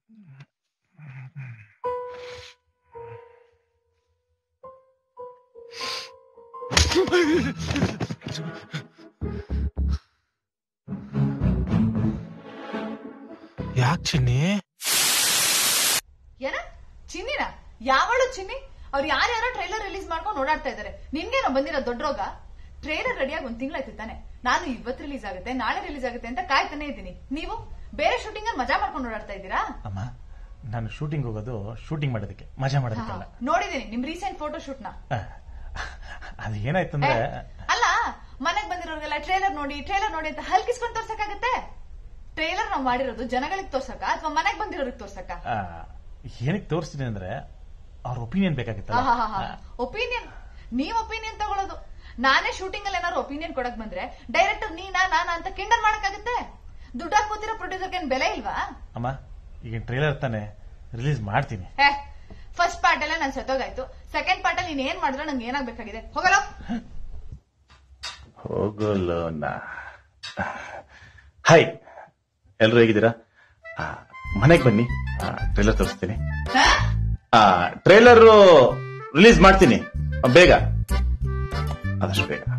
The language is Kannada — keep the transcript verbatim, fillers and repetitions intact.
ಯಾಕೆ ಚಿನ್ನಿ? ಏನ ಚಿನ್ನಿನ? ಯಾವಳು ಚಿನ್ನಿ? ಅವ್ರು ಯಾರ್ಯಾರೋ ಟ್ರೈಲರ್ ರಿಲೀಸ್ ಮಾಡ್ಕೊಂಡು ಓಡಾಡ್ತಾ ಇದಾರೆ. ನಿನ್ಗೇನೋ ಬಂದಿರೋ ದೊಡ್ಡ ರೋಗ? ಟ್ರೈಲರ್ ರೆಡಿಯಾಗಿ ಒಂದ್ ತಿಂಗಳಾಯ್ತು ತಾನೆ. ನಾನು ಇವತ್ತು ರಿಲೀಸ್ ಆಗುತ್ತೆ ನಾಳೆ ರಿಲೀಸ್ ಆಗುತ್ತೆ ಅಂತ ಕಾಯ್ತಾನೆ ಇದ್ದೀನಿ. ನೀವು ಬೇರೆ ಶೂಟಿಂಗ್ ಅಲ್ಲಿ ಮಜಾ ಮಾಡ್ಕೊಂಡು ಓಡಾಡ್ತಾ ಇದ್ದೀರಾ? ಅಮ್ಮ, ನಾನು ಶೂಟಿಂಗ್ ಹೋಗೋದು ಶೂಟಿಂಗ್ ಮಾಡೋದಕ್ಕೆ, ಮಜಾ ಮಾಡೋದಕ್ಕಲ್ಲ. ನೋಡಿದೀನಿ ನಿಮ್ ರೀಸೆಂಟ್ ಫೋಟೋ ಶೂಟ್ ನ. ಅದು ಏನಾಯ್ತಂದ್ರೆ, ಅಲ್ಲ ಮನೆಗ್ ಬಂದಿರೋರ್ಗೆಲ್ಲ ಟ್ರೇಲರ್ ನೋಡಿ ಟ್ರೇಲರ್ ನೋಡಿ ಅಂತ ಹಲ್ಕಿಸ್ಕೊಂಡು ತೋರ್ಸಕ್ಕಾಗತ್ತೆ? ಟ್ರೇಲರ್ ನಾವ್ ಮಾಡಿರೋದು ಜನಗಳಿಗೆ ತೋರ್ಸಕ ಅಥವಾ ಮನೆಗ್ ಬಂದಿರೋರಿಗೆ ತೋರ್ಸಕ? ಏನಕ್ಕೆ ತೋರಿಸ್ತೀನಿ ಅಂದ್ರೆ ಅವ್ರ ಒಪಿನಿಯನ್ ಬೇಕಾಗಿತ್ತಲ್ಲ. ಒಪಿನಿಯನ್? ನೀವ್ ಒಪಿನಿಯನ್ ತಗೊಳ್ಳೋದು. ನಾನೇ ಶೂಟಿಂಗ್ ಅಲ್ಲಿ ಏನಾದ್ರು ಒಪಿನಿಯನ್ ಕೊಡಕ್ ಬಂದ್ರೆ ಡೈರೆಕ್ಟರ್ ನೀನಾ ನಾನಾ ಅಂತ ಕಿಂಡಲ್ ಮಾಡಕ್ಕಾಗತ್ತೆ? ದುಡ್ಡು ಹಾಕೋತಿರೋ ಪ್ರೊಡ್ಯೂಸರ್ಗೆ ಏನ್ ಬೆಲೆ ಇಲ್ವಾ? ಅಮ್ಮ, ಈಗ ಟ್ರೇಲರ್ ತಾನೆ ರಿಲೀಸ್ ಮಾಡ್ತೀನಿ. ಫಸ್ಟ್ ಪಾರ್ಟ್ ಎಲ್ಲ ನನ್ ಸತ್ತೋಗಾಯ್ತು. ಸೆಕೆಂಡ್ ಪಾರ್ಟ್ ಅಲ್ಲಿ ನೀನ್ ಏನ್ ಮಾಡಿದ್ರೆ ನಂಗೆ ಏನಾಗ್ಬೇಕಾಗಿದೆ? ಹೋಗಲ್ಲ ಹೋಗಲ್ಲ. ಹಾಯ್, ಎಲ್ರು ಹೇಗಿದ್ದೀರಾ? ಮನೆಗೆ ಬನ್ನಿ, ಟ್ರೇಲರ್ ತೋರಿಸ್ತೀನಿ. ಟ್ರೇಲರ್ ರಿಲೀಸ್ ಮಾಡ್ತೀನಿ ಬೇಗ, ಆದಷ್ಟು ಬೇಗ.